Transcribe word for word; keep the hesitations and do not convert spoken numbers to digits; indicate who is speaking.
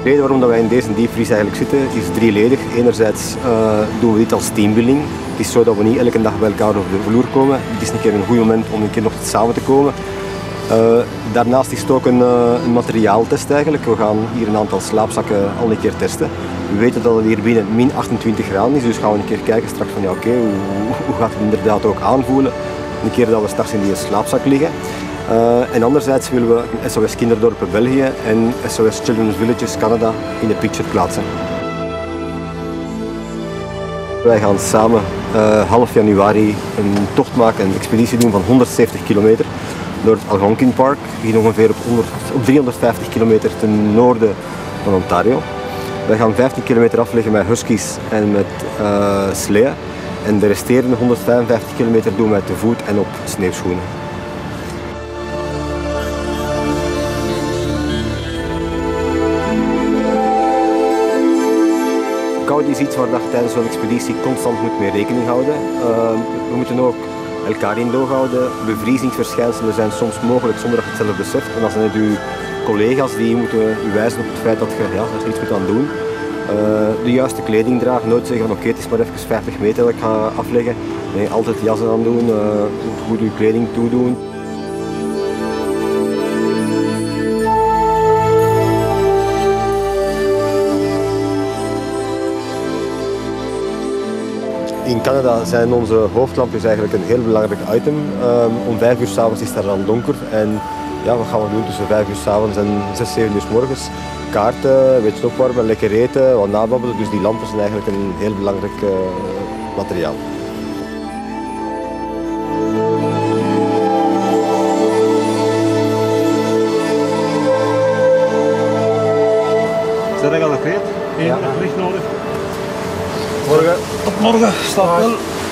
Speaker 1: reden waarom dat wij in deze diepvries eigenlijk zitten is drieledig. Enerzijds uh, doen we dit als teambuilding. Het is zo dat we niet elke dag bij elkaar over de vloer komen. Het is een keer een goed moment om een keer nog samen te komen. Uh, daarnaast is het ook een, uh, een materiaaltest eigenlijk. We gaan hier een aantal slaapzakken al een keer testen. We weten dat het hier binnen min achtentwintig graden is, dus gaan we een keer kijken straks van ja, oké, okay, hoe, hoe gaat het inderdaad ook aanvoelen een keer dat we straks in die slaapzak liggen. Uh, en anderzijds willen we S O S Kinderdorpen België en S O S Children's Villages Canada in de picture plaatsen. Wij gaan samen uh, half januari een tocht maken, een expeditie doen van honderdzeventig kilometer door het Algonquin Park, hier ongeveer op, honderd, op driehonderdvijftig kilometer ten noorden van Ontario. Wij gaan vijftien kilometer afleggen met huskies en met uh, sleeën en de resterende honderdvijfenvijftig kilometer doen wij te voet en op sneeuwschoenen. Koud is iets waar je tijdens zo'n expeditie constant moet mee rekening houden. Uh, we moeten ook elkaar in doog houden. Bevriezingsverschijnselen zijn soms mogelijk zonder dat je het zelf beseft. En dan zijn het uw collega's die moeten u wijzen op het feit dat je ja, er iets moet aan doen. Uh, de juiste kleding dragen, nooit zeggen van oké, okay, het is maar even vijftig meter dat ik ga afleggen. Nee, altijd jassen aan doen, uh, goed uw kleding toedoen. In Canada zijn onze hoofdlampjes eigenlijk een heel belangrijk item. Um, om vijf uur s'avonds is het dan donker en ja, wat gaan we doen tussen vijf uur s'avonds en zes, zeven uur 's morgens? Kaarten, een beetje opwarmen, lekker eten, wat nababbelen. Dus die lampen zijn eigenlijk een heel belangrijk uh, materiaal.
Speaker 2: Zijn jullie al gekleed? Eén
Speaker 1: ja.
Speaker 2: licht nodig.
Speaker 1: Morgen.
Speaker 2: Tot morgen, staat wel.